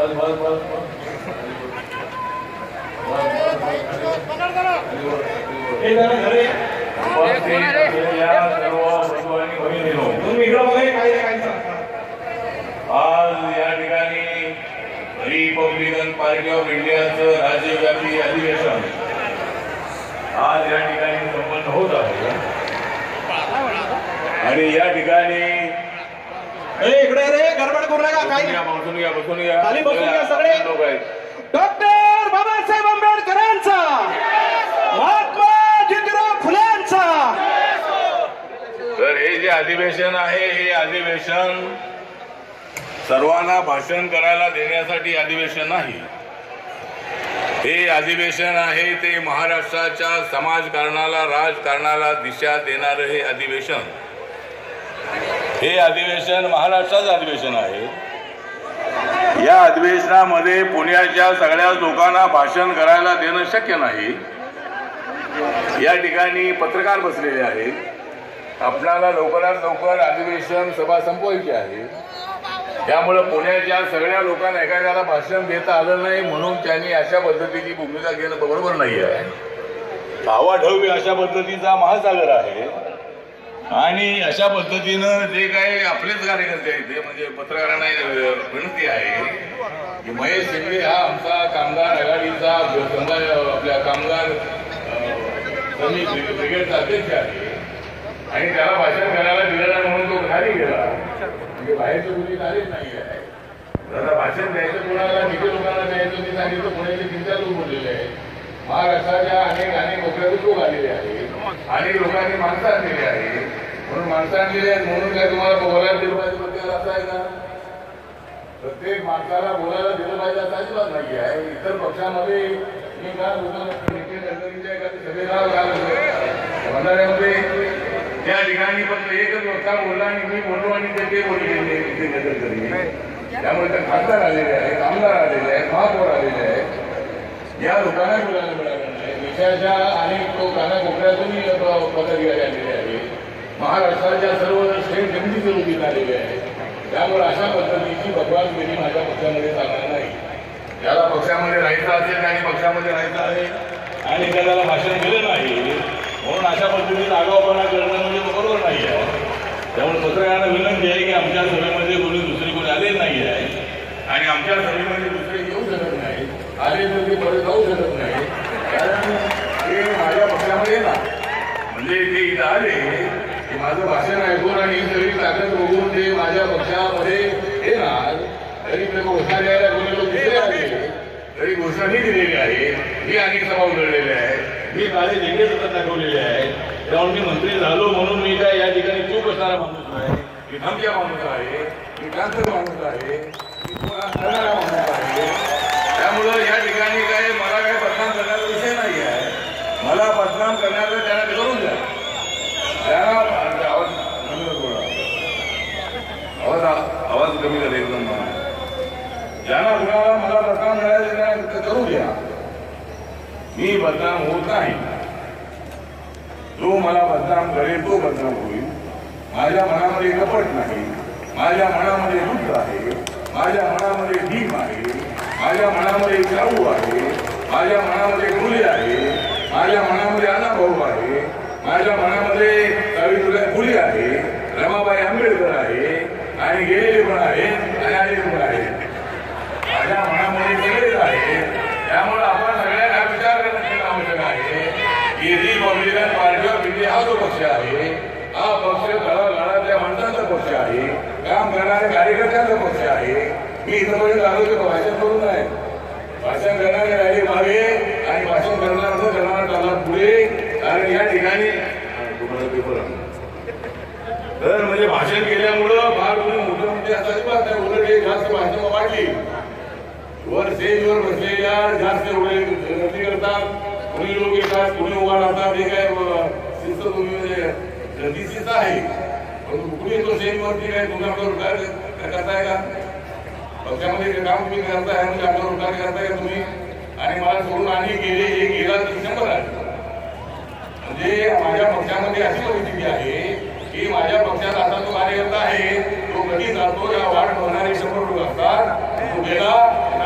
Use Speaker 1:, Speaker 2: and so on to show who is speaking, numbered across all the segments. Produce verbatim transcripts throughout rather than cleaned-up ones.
Speaker 1: आज या ठिकाणी रिपब्लिकन पार्टी ऑफ इंडियाचं राज्यव्यापी अधिवेशन आज या ठिकाणी संपन्न होत आहे आणि या ठिकाणी
Speaker 2: इकडे रे गडबड करू नका. काय
Speaker 1: बसून घ्या बसून घ्या
Speaker 2: खाली बसून घ्या सगळे.
Speaker 1: लोक आहेत.
Speaker 2: डॉक्टर बाबासाहेब आंबेडकरांचा, महात्मा ज्योतिराव फुलेंचा.
Speaker 1: तर हे जे अधिवेशन आहे हे अधिवेशन सर्वांना भाषण करायला देण्यासाठी अधिवेशन नाही. हे अधिवेशन आहे ते महाराष्ट्राच्या समाजकारणाला राजकारणाला दिशा देणारे हे अधिवेशन. हे अधिवेशन महाराष्ट्राचं अधिवेशन आहे. या अधिवेशनामध्ये पुण्याच्या सगळ्या लोकांना भाषण करायला देणं शक्य नाही. या ठिकाणी पत्रकार बसलेले आहेत. आपल्याला लवकरात लवकर अधिवेशन सभा संपवायची आहे. त्यामुळे पुण्याच्या सगळ्या लोकांना एखाद्याला भाषण देता आलं नाही म्हणून त्यांनी अशा पद्धतीची भूमिका घेणं बरोबर नाही आहे. आवाढव्य अशा पद्धतीचा महासागर आहे आणि अशा पद्धतीनं जे काही आपलेच कार्यकर्ते आहेत ते म्हणजे पत्रकारांना विनंती आहे की महेश शेंगडे हा आमचा कामगार आघाडीचा आपल्या कामगार श्रमिक ब्रिगेडचा अध्यक्ष आहे आणि त्याला भाषण करायला दिलं नाही म्हणून तो खाली गेला. म्हणजे बाहेरचं कुणी आलेच नाही आहे. जरा भाषण द्यायचं कोणाला किती लोकांना द्यायचं ते सांगितलं. पुण्याचे तीन चार लोक बोललेले आहेत. महाराष्ट्राच्या अनेक अनेक कोपऱ्यातून लोक आलेले आहेत. अनेक लोकांनी माणसं आणलेली आहे म्हणून माणसं आणलेली आहेत म्हणून काय तुम्हाला बोलायला दिलं पाहिजे प्रत्येकाला असं आहे का? प्रत्येक माणसाला बोलायला दिलं पाहिजे असं अजिबात नाही आहे. इतर पक्षामध्ये मी का नितीन गडकरींच्या एका सभेला भंडाऱ्यामध्ये त्या ठिकाणी फक्त एकच वक्ता बोलला आणि मी बोललो आणि ते बोलले नितीन गडकरी. त्यामुळे ते खासदार आलेले आहेत, आमदार आलेले आहेत, महापौर आलेले आहेत. या लोकांना बोलायला मिळालं नाही. देशाच्या अनेक तो कानाकोपऱ्यातूनही पदाधिकारी आलेले आहेत. महाराष्ट्राच्या सर्व श्रेष्ठ गमतीचे लोक इथे आलेले आहेत. त्यामुळे अशा पद्धतीची बदवानगिरी माझ्या पक्षामध्ये चालणार नाही. ज्याला पक्षामध्ये राहायचं असेल त्याने पक्षामध्ये राहायचं आहे आणि त्याला भाषण दिलं नाही म्हणून अशा पद्धतीने आगाऊपणा करणं म्हणजे बरोबर नाही आहे. त्यामुळे पत्रकारांना विनंती आहे की आमच्या सभेमध्ये कोणी दुसरी कोणी आले नाही आहे आणि आमच्या सभेमध्ये दुसरे येऊ शकत नाही. आले तर ते परत जाऊ शकत नाही कारण ते माझ्या पक्षामध्ये येणार. म्हणजे ते इथं आले की माझं भाषण ऐकून आणि ही सगळी ताकद बघून ते माझ्या पक्षामध्ये येणार. तरी ते घोषणा द्यायला कोणी लोक दुसरे आले तरी घोषणा मी दिलेली आहे. मी अनेक सभा उघडलेल्या आहेत. मी काळे झेंडे सुद्धा दाखवलेले आहेत. त्यामुळे मी मंत्री झालो म्हणून मी काय या ठिकाणी चूक असणारा माणूस आहे. मी धमक्या माणूस आहे. मी क्रांत माणूस आहे. मी करणारा माणूस आहे. त्यामुळं या ठिकाणी काय मला काय बदनाम करण्याचा विषय नाही आहे. मला बदनाम करण्याचं त्यांना करून द्या. त्यांना आवाज आवाज आवाज कमी झाला एकदम. ज्यांना कुणाला मला बदनाम करायचं करू द्या. मी बदनाम होत नाही. जो मला बदनाम करेल तो बदनाम होईल. माझ्या मनामध्ये कपट नाही. माझ्या मनामध्ये दुःख आहे. माझ्या मनामध्ये भीम आहे. माझ्या मनामध्ये शाहू आहे. माझ्या मनामध्ये फुले आहे. माझ्या मनामध्ये अण्णाभाऊ आहे. माझ्या मनामध्ये सावित्रीबाई फुले आहे. रमाबाई आंबेडकर आहे आणि गेलेले पण आहे आणि आलेले पण आहे. माझ्या मनामध्ये सगळेच आहे. त्यामुळे आपण सगळ्यांना विचार करणं आवश्यक आहे की रिपब्लिकन पार्टी ऑफ इंडिया हा जो पक्ष आहे हा पक्ष तळागाळातल्या माणसांचा पक्ष आहे. काम करणाऱ्या कार्यकर्त्यांचा पक्ष आहे. मी इथपर्यंत आलो की भाषण करू नये. भाषण करणारे राहिले मागे आणि भाषण करणार न करणार त्याला पुढे. कारण या ठिकाणी तर म्हणजे भाषण केल्यामुळं फार कोणी मोठं म्हणजे असं अजिबात नाही. उलट हे जास्त भाषण वाढली. वर स्टेजवर बसलेल्या जास्त एवढे गर्दी करतात. कुणी लोक येतात कुणी उभा राहतात. हे काय शिस्त तुम्ही दिसीच आहे पण कुणी तो स्टेजवरती काय तुमच्यावर काय करताय का? पक्षामध्ये काम तुम्ही करताय म्हणजे आपल्यावर उपकार करताय का तुम्ही? आणि मला सोडून आणि गेले एक गेला तर शंभर आहे. म्हणजे माझ्या पक्षामध्ये अशी परिस्थिती आहे की माझ्या पक्षात आता जो कार्यकर्ता आहे तो कधी जातो या वाट बघणारे शंभर लोक असतात. तो गेला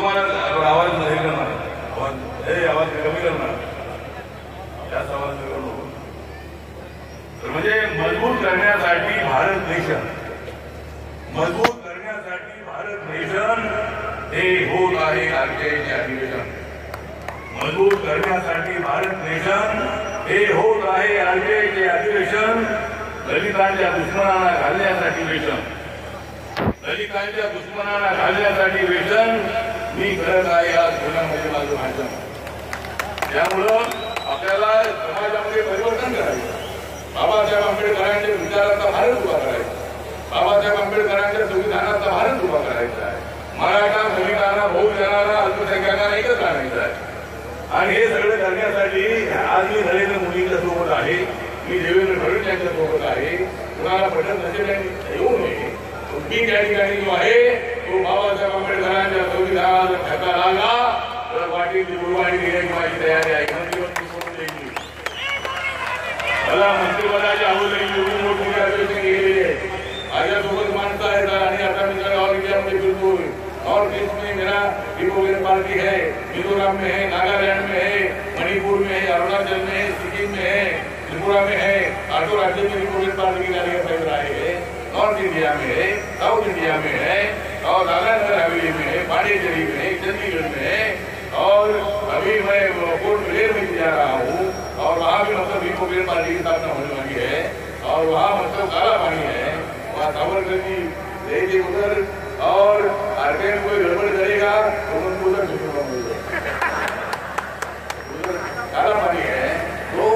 Speaker 1: तुम्हाला आवाज नाही करणार, आवाज हे आवाज कमी करणार, जास्त आवाज करू. म्हणजे मजबूत करण्यासाठी भारत नेशन, मजबूत करण्यासाठी भारत नेशन हे होत आहे आरटीआयचे अधिवेशन. मजबूत करण्यासाठी भारत नेशन हे होत आहे आरटीआयचे अधिवेशन. दलितांच्या दुश्मनांना घालण्यासाठी वेशन, दलितांच्या दुश्मनांना घालण्यासाठी वेशन मी करत आहे आज पुण्यामध्ये माझं भाषण. त्यामुळं आपल्याला समाजामध्ये परिवर्तन करायचं. बाबासाहेब आंबेडकरांच्या विचाराचा भारत उभा करायचा, बाबासाहेब आंबेडकरांच्या संविधानाचा भारत उभा करायचा आहे. मराठा दलितांना, बहुजनांना, अल्पसंख्याकांना एकच आणायचं आहे. आणि हे सगळं करण्यासाठी आज मी नरेंद्र मोदींच्या सोबत आहे, मी देवेंद्र फडणवीस यांच्या सोबत आहे. कुणाला पटत नसेल येऊ नये. मी त्या ठिकाणी जो आहे तो बाबासाहेब आंबेडकरांच्या संविधानाला धक्का लागला तर वाटेची गुरुवाणी देण्याची माझी तयारी आहे. मंत्रिपद सोडून द्यायची, मला मंत्रिपदाची आवडली एवढी मोठी अधिवेशन गेलेली आहे. माझ्यासोबत माणसं आहेत आणि आता मी जर ऑल इंडियामध्ये फिरतोय. नॉर्थ ईस्ट में मेरा रिपब्लिकन पार्टी है, मिजोरम में है, नागालैंड में है, मणिपुर में है, अरुणाचल में है, सिक्किम में है, त्रिपुरा में है. आठों राज्य में रिपब्लिकन पार्टी की गाड़ियां फैल रही है. नॉर्थ इंडिया में है, साउथ इंडिया में है, और दादरा हवेली में है, पांडिचेरी में है, चंडीगढ़ में है. और अभी मैं पोर्ट ब्लेयर में जा रहा हूँ और वहाँ भी मतलब रिपब्लिकन पार्टी की स्थापना होने वाली है. और वहाँ मतलब काला पानी है, वहाँ साबरमती जी रहेगी उधर. और आरटीआई कोई गड़बड़ करेगा तो उनको उधर काला पानी है. तो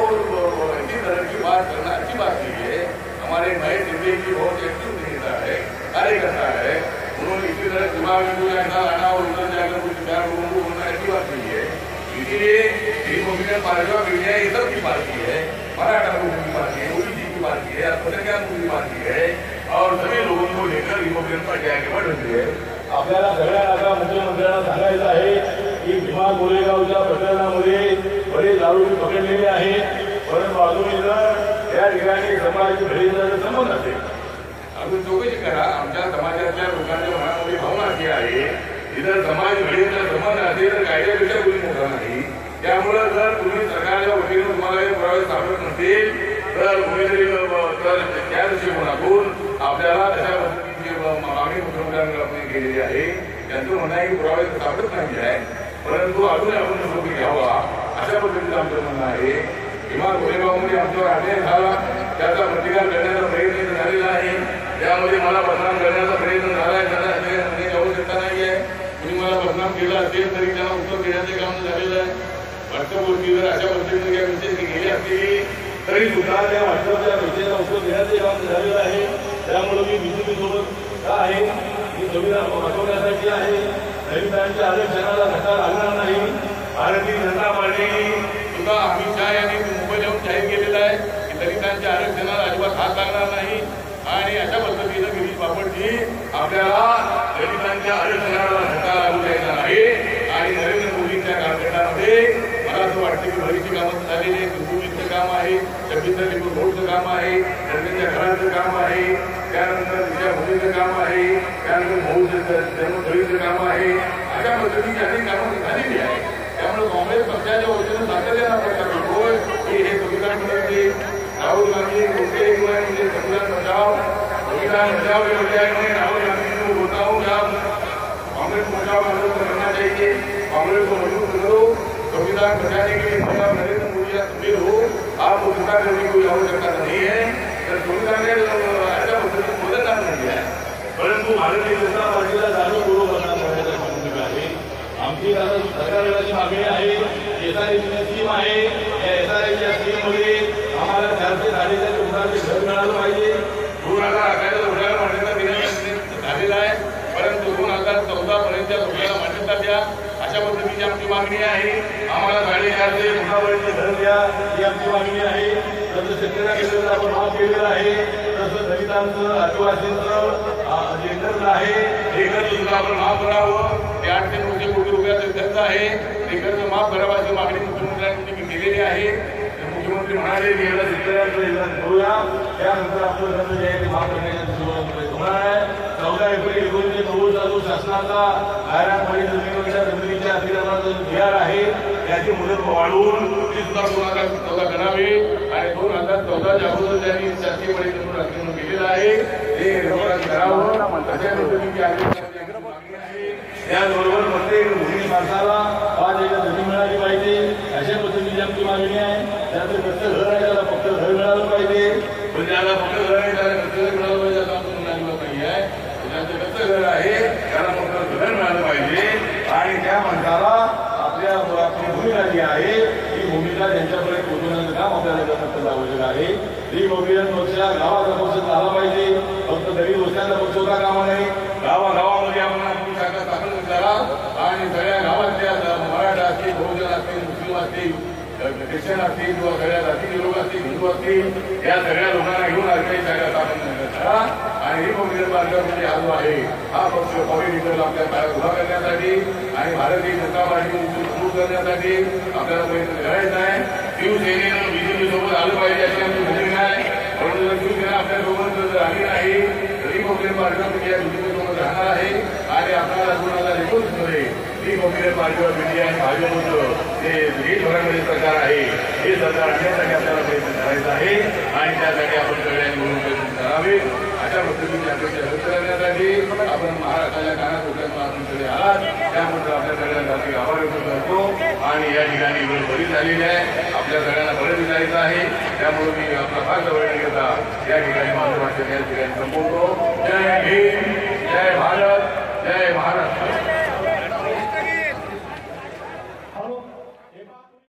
Speaker 1: इसी तरह की बात करना अच्छी बात नहीं है. हमारे नए दिल्ली की बहुत एक्टिव नेता है, कार्यकर्ता है. उन्होंने इसी तरह दिमाग में कोई ऐसा आना और उधर जाकर कुछ चार लोगों को बोलना अच्छी बात नहीं है. इसीलिए रिपब्लिकन पार्टी ऑफ इंडिया ये सबकी पार्टी है. मराठा लोगों की पार्टी है, ओबीसी की पार्टी है, अल्पसंख्याकों की पार्टी है. और सभी लोगों को लेकर रिपब्लिकन पार्टी आगे बढ़ रही है. आपल्याला सगळ्यांना आता मुख्यमंत्र्यांना सांगायचं आहे की भीमा कोरेगावच्या प्रकरणामध्ये बरेच आरोपी पकडलेले आहेत. परंतु अजूनही जर या ठिकाणी समाजाची भडीचा संबंध असेल अजून चौकशी करा. आमच्या समाजातल्या लोकांच्या मनामध्ये भावना अशी आहे की जर समाज भडीचा संबंध असेल तर कायद्यापेक्षा कोणी मोठा नाही. त्यामुळं जर तुम्ही सरकारच्या वतीने तुम्हाला हे पुरावे सापडत नसेल तर कुणीतरी तर त्या दृष्टिकोनातून आपल्याला तशा पद्धतीची मागणी मुख्यमंत्र्यांकडे आपण केलेली आहे. त्यांचं म्हणणं आहे की पुरावे सापडत नाही आहे, परंतु अजून आपण नोंद घ्यावा अशा पद्धतीचं आमचं म्हणणं आहे. भीमा कोरेगावमध्ये आमच्यावर अन्याय झाला, त्याचा प्रतिकार करण्याचा प्रयत्न झालेला आहे. त्यामध्ये मला बदनाम करण्याचा प्रयत्न झाला आहे. त्याला अन्यायाची आवश्यकता नाही आहे. तुम्ही मला बदनाम केला असेल तरी त्यांना उत्तर देण्याचे काम झालेलं आहे. व्हॉट्सअपवरती जर अशा पद्धतीने काही विषय गेले असतील तरी सुद्धा त्या व्हॉट्सअपच्या विषयाला उत्तर देण्याचे काम झालेलं आहे. त्यामुळे मी बीजेपी सोबत का आहे, मी संविधान वाचवण्यासाठी आहे. दलितांच्या आरक्षणाला धक्का लागणार नाही. भारतीय जनता पार्टी सुद्धा अमित शहा यांनी मुंबई जाऊन जाहीर केलेलं आहे की दलितांच्या आरक्षणाला अजिबात हात लागणार नाही. आणि अशा पद्धतीनं गिरीश बापटजी आपल्याला दलितांच्या आरक्षणाला धक्का लागू द्यायचा नाही. आणि नरेंद्र मोदींच्या कार्यकाळामध्ये मला असं वाटतं की भरीची कामं झालेली आहे. गुंतवणुकीचं काम आहे, छब्बीस रोडचं काम आहे, त्यांच्या घराचं काम आहे, त्यानंतर तिच्या मुलीचं काम आहे, त्यानंतर भाऊचं जन्मस्थळीचं काम आहे. अशा पद्धतीची अनेक कामं झालेली आहे. त्यामुळे काँग्रेस पक्षाच्या वतीनं सातत्यानं प्रचार होतोय की हे संविधान म्हणजे राहुल गांधी कोणते म्हणजे संविधान बचाव, संविधान बचाव के बजाय में राहुल गांधी को बोलता हूँ कि आप कांग्रेस बचाव आंदोलन करना चाहिए, कांग्रेस को मजबूत करो. संविधान बचाने के लिए आप नरेंद्र मोदी तस्वीर हो, आपको चिंता करने की कोई आवश्यकता नहीं है. तर संविधान अशा पद्धतीने बदलणार नाही आहे. परंतु भारतीय जनता पार्टीला जाणीवपूर्वक बदनाम करण्याचा भूमिका आहे. आमची सरकारची मागणी आहे एसआरआयची स्कीम आहे. या एसआरआयच्या स्कीममध्ये आम्हाला चारशे साडेचार लोकांचे घर मिळालं पाहिजे. दोन हजार अकराच्या लोकांना मान्यता देण्यात झालेला आहे, परंतु दोन हजार चौदा पर्यंत लोकांना मान्यता द्या अशा पद्धतीची आमची मागणी आहे. आम्हाला साडेचारशे लोकांपर्यंत घर द्या ही आमची मागणी आहे. तसं शेतकऱ्यांना आपण माफ केलेलं आहे, तसं दलितांचं आदिवासींचं जे कर्ज आहे हे कर्ज सुद्धा आपण माफ करावं. ते आठ ते नऊशे कोटी रुपयाचं कर्ज आहे, ते कर्ज माफ करावं अशी मागणी मुख्यमंत्र्यांनी केलेली आहे. मुख्यमंत्री म्हणाले की याला शेतकऱ्यांचं करूया, त्यानंतर आपलं कर्ज जे आहे ते माफ करण्याची सुरुवात होणार आहे.
Speaker 3: चौदा एप्रिल एकोणीसशे नव्वद जो शासनाचा गायरानवाडी जमिनीवरच्या जमिनीच्या अतिक्रमणाचा जो जी आर आहे त्याची मुदत वाढवून ती सुद्धा दोन हजार चौदा करावी आणि दोन हजार चौदाच्या अगोदर त्यांनी शासकीय वाडी जमीन अतिक्रमण केलेलं आहे ते निर्माण करावं अशा पद्धतीची त्याचबरोबर प्रत्येक भूमी माणसाला पाच एकर जमीन मिळाली पाहिजे अशा पद्धतीची आमची मागणी आहे. त्यानंतर कसं घर आहे त्याला फक्त घर मिळालं पाहिजे पण ज्याला फक्त घर आहे त्याला कसं घर मिळालं पाहिजे असं आमचं म्हणणं नाही आहे. ज्याचं कसं घर आहे त्याला फक्त घर मिळालं पाहिजे आणि त्या माणसाला आपल्या आपली भूमिका जी आहे ती भूमिका त्यांच्यापर्यंत पोहोचवण्याचं काम आपल्याला करण्याचं आवश्यक आहे. रिपब्लिकन पक्ष गावाचा पक्ष झाला पाहिजे फक्त गरीब वस्त्यांचा पक्ष होता कामा नाही. गावागावामध्ये आपण आपली शाखा स्थापन करा आणि सगळ्या गावातल्या मराठा असतील बहुजन असतील मुस्लिम असतील ख्रिश्चन असतील किंवा सगळ्या जातीचे लोक असतील हिंदू असतील या सगळ्या लोकांना घेऊन आपली शाखा स्थापन करा आणि रिपब्लिकन पार्टीमध्ये हा जो आहे हा पक्ष पॉलिटिकल आपल्या काळात उभा करण्यासाठी आणि भारतीय जनता पार्टी सुरू करण्यासाठी आपल्याला प्रयत्न करायचा आहे. शिवसेनेनं बीजेपी सोबत आलं पाहिजे अशी आमची भूमिका आहे. परंतु जर शिवसेना आपल्या सोबत जर आली नाही रिपब्लिकन पार्टी या बीजेपी सोबत राहणार आहे आणि आपल्याला दोन हजार एकोणीस मध्ये रिपब्लिकन पार्टीवर बीजेपी आणि भाजपचं जे हे धोरणामध्ये सरकार आहे हे सरकार आणण्यासाठी आपल्याला प्रयत्न करायचा आहे आणि त्यासाठी आपण सगळ्यांनी मिळून प्रयत्न करावे. अशा पद्धतीने अपेक्षा व्यक्त करण्यासाठी आपण महाराष्ट्राच्या कानाकोपऱ्यातून आपण सगळे आलात त्याबद्दल आपल्या सगळ्यांसाठी आभार व्यक्त करतो आणि या ठिकाणी वेळ बरीच झालेली आहे. आपल्या सगळ्यांना परत जायचं आहे त्यामुळे मी आपला भाग जवळ घेता या ठिकाणी माझं भाषण या ठिकाणी संपवतो. जय भीम, जय भारत, जय महाराष्ट्र.